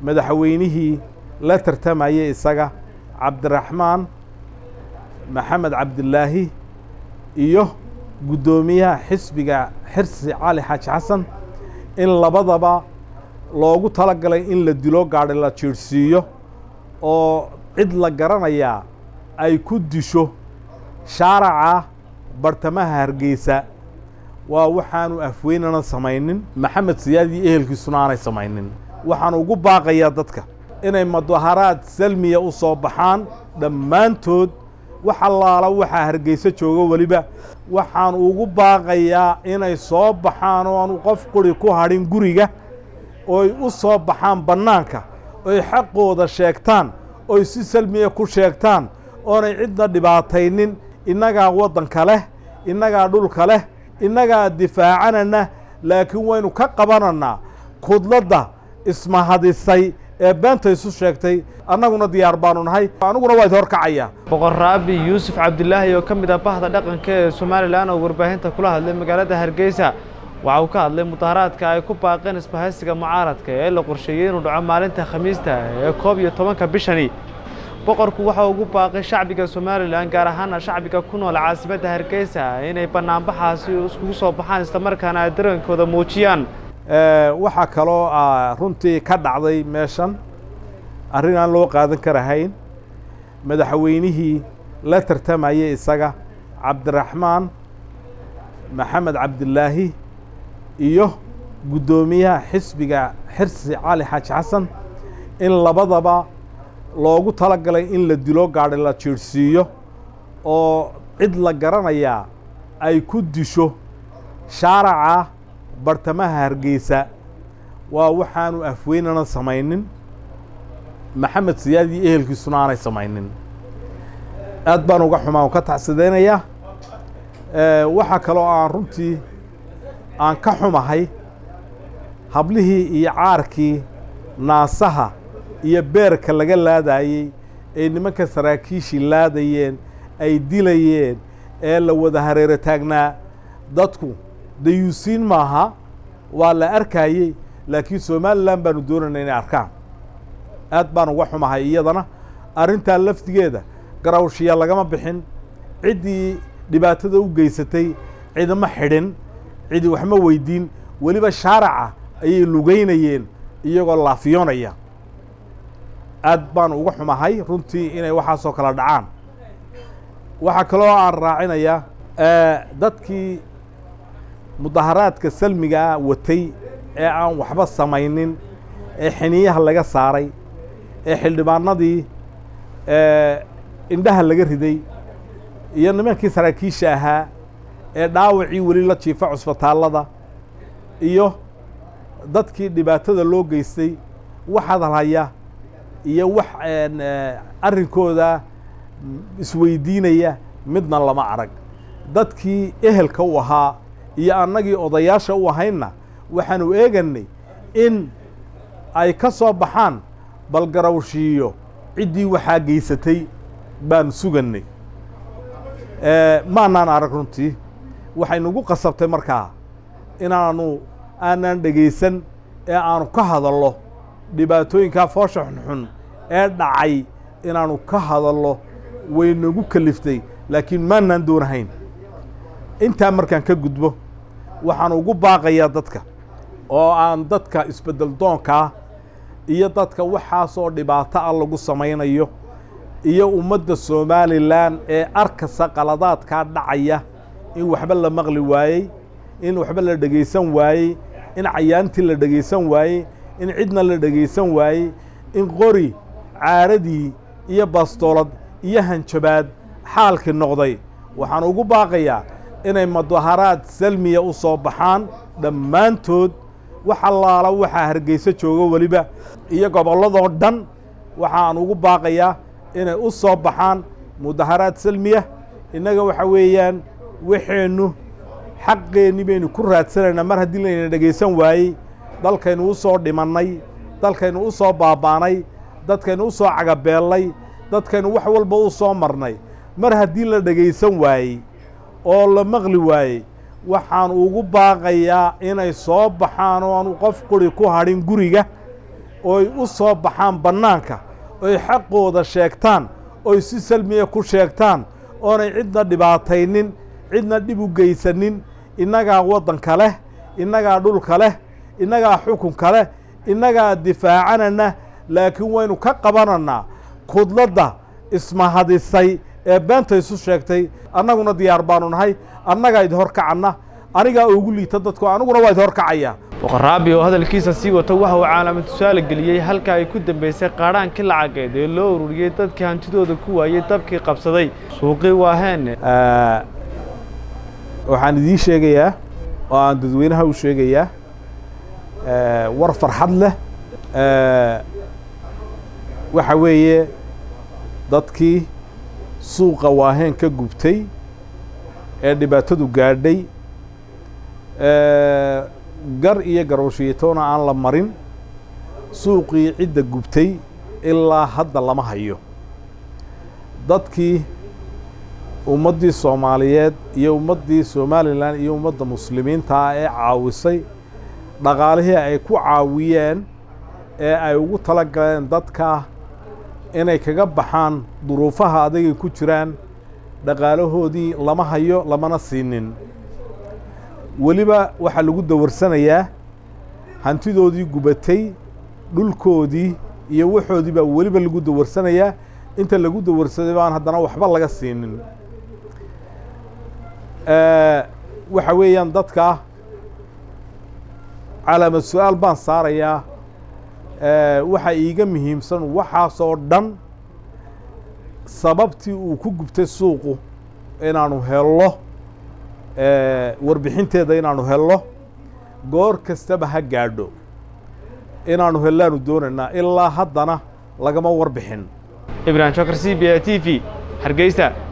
madaxweynihii la tartamayay isaga cabdiraxmaan maxamed cabdilaahi iyo guddoomiyaha xisbiga xirsi cali xaaji xasan in labadaba loogu talagalay in la dilo gaadhi la jiirsiiyo oo cid la garanayaa ay ku disho shaaraca bartamaha Hargeysa waa waxaanu afweynana samaynin maxamed siyaad iyo ehelkiisuna aanay samaynin waxaan ugu baaqayaa dadka inay mudaharaad salmiya u soo baxaan dhammaantood wax allaala waxa Hargeysa jooga waliba waxaan ugu baaqayaa inay soo baxaan oo aanu qof qori ku hadhin guriga oo ay u soo baxaan bannaanka oo ay xaqooda sheegtaan oo ay si salmiya ku sheegtaan oonay cidna dhibaataynin innagaa waddanka leh innagaa dhulka leh innagaa difaacanana laakiin waynu ka qabananaa kudladda ismahadisay ee beenta isu sheegtay annaguna diyaar baanu nahay aniguna waa hor kacaya boqor Raabi Yuusuf Cabdilaahi oo kamid ah bahda dhaqanka ee Soomaaliland oo warbaahinta kula hadlay magaalada Hargeysa waxa uu ka hadlay mudaharaadka ay ku baaqeen isbahaysiga mucaaradka ee la qorsheeyay inuu dhaco maalinta Khamiista ee 11 bishani boqorku waxa uu ugu baaqay shacbiga Soomaaliland gaar ahaan shacbiga ku nool caasimadda Hargeysa inay banaanbaxaasi iskugu soo baxaan isla markaana ay dareenkooda muujiyaan waxa kaloo runtii ka dhacday meeshan arrin aan loo qaadan karahayn madaxweynihii la tartamayay isaga cabdiraxmaan maxamed cabdilaahi iyo guddoomiyaha xisbiga xirsi cali xaaji xasan in labadaba loogu talagalay in la dilo gaadhi la jiirsiiyo oo cid la garanayaa ay ku disho shaaraca bartamaha Hargeysa waa waxaanu afweynana samaynin maxamed siyaad iyo ehelkiisuna aanay samaynin aad baan uga xumaan ka tacsideynaya waxa kaloo aan runtii aan ka xumahay hablihii iyo caarkii naasaha iyo beerka laga laadayay ee nimanka saraakiishii laadayeen ay dilayeen ee la wada hareero taagnaa dadku dayuusiin maaha waa la arkayay laakiin Soomaaliland baanu doonaynaa inay arkaan aad baan uga xumahay iyadana arrinta laftigeeda garawshiya lagama bixin cidii dhibaatada u geysatay cidama xidhin cidi wax ma weydiin waliba shaaraca ayay lugeynayeen iyagoo laafiyoonaya aad baan uga xumahay runtii inay waxaas oo kala dhacaan waxa kaloo aan raacinaya dadkii mudaharaadka salmiga watay ee aan waxba samaynin ee xiniyaha laga saaray ee xildhibaanadii indhaha laga riday iyo nimankii saraakiisha ahaa ee dhaawacii weli la jiifa cusbitaallada iyo dadkii dhibaatada loo geystay wax hadalhaya iyo wax arrinkooda isweydiinaya midna lama arag dadkii ehelka u ahaa iyo annagii odayaasha u ahayna waxaanu eeganay in ay ka soo baxaan bal garawshiyo ciddii waxaa geysatay baanu sugannay maanaan arag runtii waxay nagu qasabtay markaa aanan dhegaysan ee aanu ka hadallo dhibaatooyinkaa foosha xunxun ee dhacay inaanu ka hadallo way nagu kaliftay laakiin maanaan doonahayn intaa markaan ka gudbo waxaan ugu baaqayaa dadka oo aan dadka isbedel doonkaa iyo dadka waxaasoo dhibaato ah lagu samaynayo iyo ummadda Soomaaliland ee arkasa qaladaadka dhacaya in waxba la maqli waayay in waxba la dhageysan waayay in cayaantii la dhageysan waayay in cidna la dhageysan waayay in qori caaradii iyo bastoolad iyo hanjabaad xaalkii noqday waxaan ugu baaqayaa inay mudaharaad salmiya u soo baxaan dhammaantood wax allaala waxa Hargeysa jooga waliba iyo gobolladoo dhan waxaan ugu baaqayaa inay u soo baxaan mudaharaad salmiya innaga waxa weeyaan waxeenu xaqeenni baynu ku raadsanaynaa mar haddii layna dhageysan waayey dalkaynu u soo dhimannay dalkaynu u soo baabaanay dadkaynu u soo cagabeellay dadkaynu wax walba u soo marnay mar haddii la dhageysan waayey oo la maqli waayey waxaan ugu baaqayaa inay soo baxaan oo aanu qof qori ku hadhin guriga oy u soo baxaan bannaanka oy xaqooda sheegtaan oy si salmiya ku sheegtaan oonay cidna dhibaataynin cidna dhib u geysanin innagaa waddanka leh innagaa dhulka leh innagaa xukunka leh innagaa difaacanana laakiin waynu ka qabananaa kudladda ismahadisay ee beenta isu sheegtay annaguna diyaar baanu nahay annagaa idi horkacanna anigaa ugu liita dadku aniguna waa idi horkacaya boqor raabi oo hadalkiisa sii wato waxa uu calaamad tusaale geliyey halka ay ku dambeysay qaadhaankii lacageed ee loo ururiyey dadkii hantidooda ku waayey dabkii qabsaday suuqii waaheen waxaan idiin sheegayaa oo aan dadweynaha u sheegayaa war farxad leh waxa weeye dadkii suuqa waaheen ka gubtay ee dhibaatadu gaadhay gar iyo garowshiitoona aan la marin suuqii cidda gubtay ilaa hadda lama hayo dadkii ummaddii soomaaliyeed iyo ummaddii somalilan iyo ummadda muslimiinta ah ee caawisay dhaqaalihii ay ku caawiyeen ee ay ugu tala galeen dadka inay kaga baxaan duruufaha adagay ku jiraan dhaqaalahoodii lama hayo lamana siinin weliba waxaa lagu dawarsanayaa hantidoodii gubatay dhulkoodii iyo waxoodii baa weliba lagu dawarsanayaa inta lagu dawarsaday baan haddana waxba laga siinin waxa weeyaan dadka calaamad su-aal baan saarayaa waxa iiga muhiimsan waxaasoo dhan sababtii uu ku gubtay suuqu inaanu hello warbixinteeda inaanu hello goor kastaba ha gaadho inaanu hellaanu doonaynaa ilaa haddana lagama warbixin ibrahim shakar c b a t v hargeysa